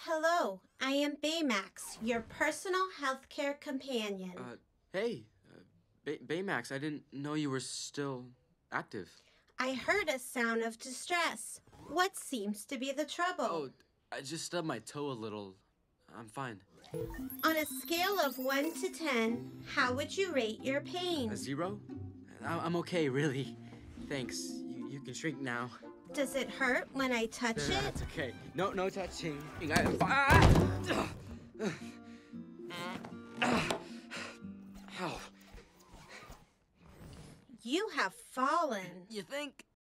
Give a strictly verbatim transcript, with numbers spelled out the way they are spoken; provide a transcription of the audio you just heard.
Hello, I am Baymax, your personal healthcare companion. Uh, hey, uh, Bay- Baymax, I didn't know you were still active. I heard a sound of distress. What seems to be the trouble? Oh, I just stubbed my toe a little. I'm fine. On a scale of one to ten, how would you rate your pain? A zero? I- I'm okay, really. Thanks. You, you can shrink now. Does it hurt when I touch it? That's okay. No, no touching. I- ah! Ow. You have fallen. You think?